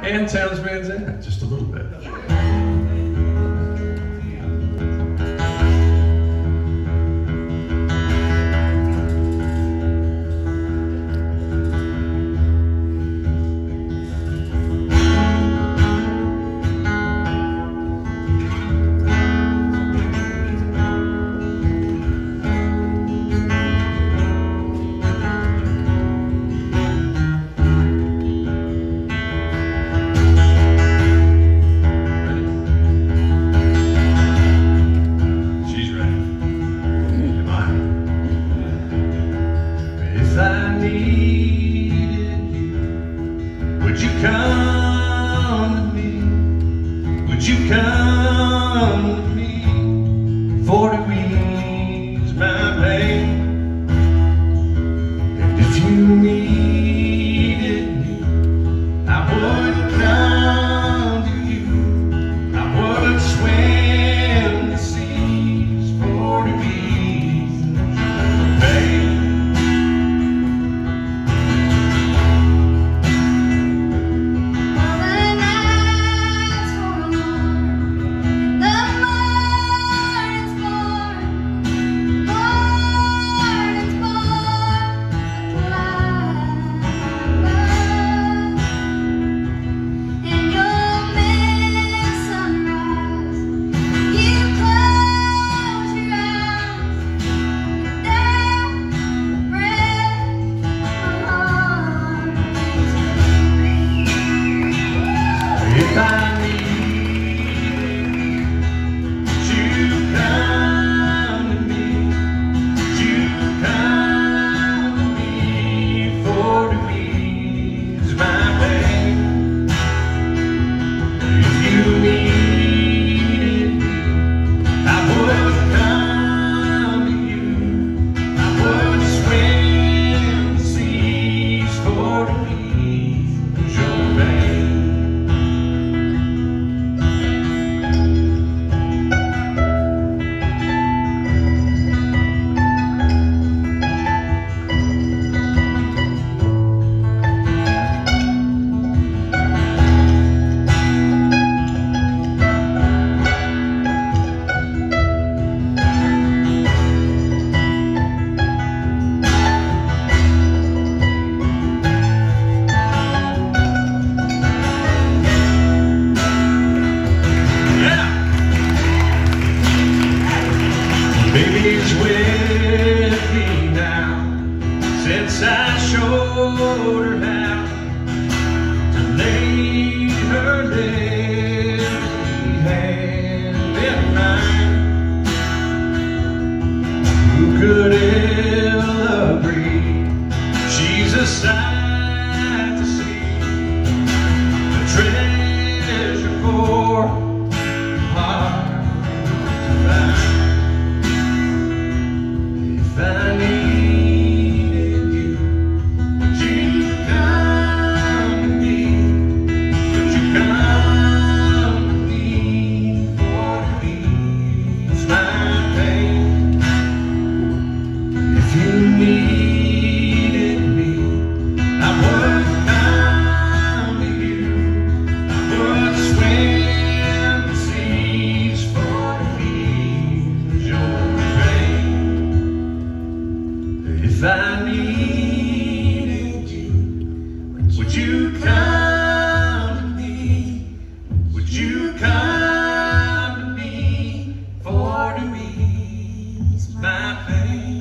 And sounds Van Zandt, just a little bit. Would you come to me? Would you come to me for to ease my pain? And if you needed me, I would come to you. I would swim the seas for to ease your pain. If I need you, come to me. You come to me for to ease my pain. If you needed me, I would come to you. I would swim the seas for to ease your pain. Baby's with me now, since I showed her how to lay her little hand in mine. Who could ill agree? She's a sight to see, a treasure for heart to find. If I needed you, would you come to me? Would you come to me for to ease my pain? If you needed me, I would come to you. I would swim the seas for to ease your pain. If I needed you, would you come to me? Would you come to me for to ease my pain?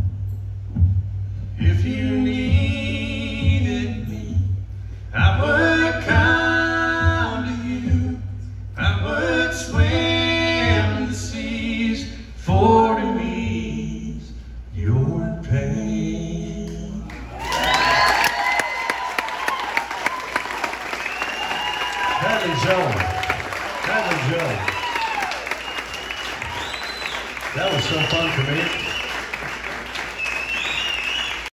If you needed me, I would come to you. I would swim the seas for to ease your pain. Hadlie Joe. Hadlie Joe. That was so fun for me.